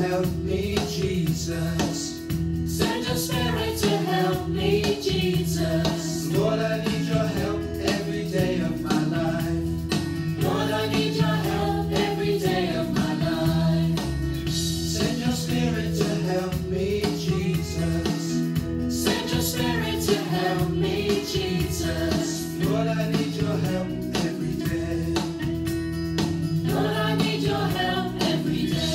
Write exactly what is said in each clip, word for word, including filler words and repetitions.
help me, Jesus. Send your spirit to help me, Jesus. Lord, I need your help every day of my life. Lord, I need your help every day of my life. Send your spirit to help me, Jesus. Send your spirit to help me, Jesus. Lord, I need your help every day. Lord, I need your help every day.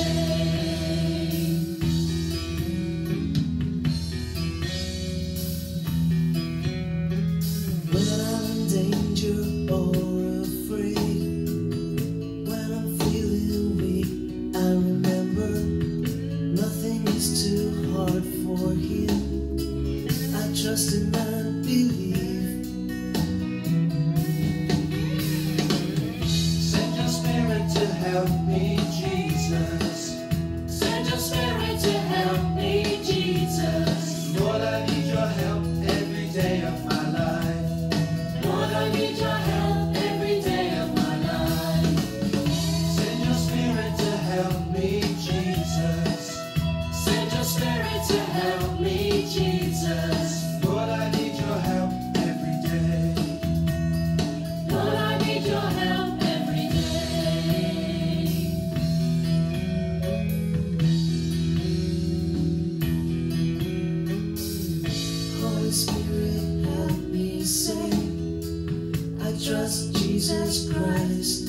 When I'm in danger or afraid, when I'm feeling weak, I remember nothing is too hard for Him. I trust and I believe. Send your spirit to help me, Jesus. Send your spirit to help me, Jesus. Lord, I need your help every day of my life. Lord, I need your help every day of my life. Send your spirit to help me, Jesus. Send your spirit to help me, Jesus. Lord, I need your help every day. Lord, I need your help every day. Holy Spirit, help me say, I trust Jesus Christ.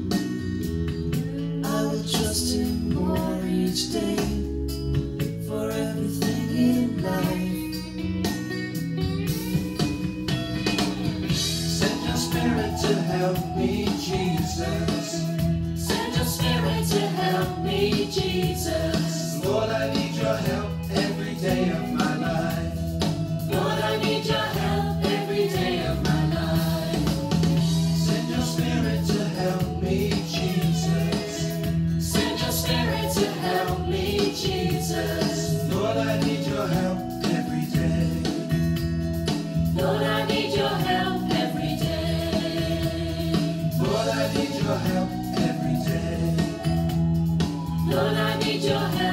I will trust Him more each day for everything in life. Send your spirit to help me, Jesus. Send your spirit to help me, Jesus. Lord, I need your help every day of my life. Lord, I need your help every day of my life. Send your spirit to help me, Jesus. Send your spirit to help me, Jesus. Lord, I need your help every day. Lord, I need your help every day. Lord, I need your help every day. Lord, I need your help.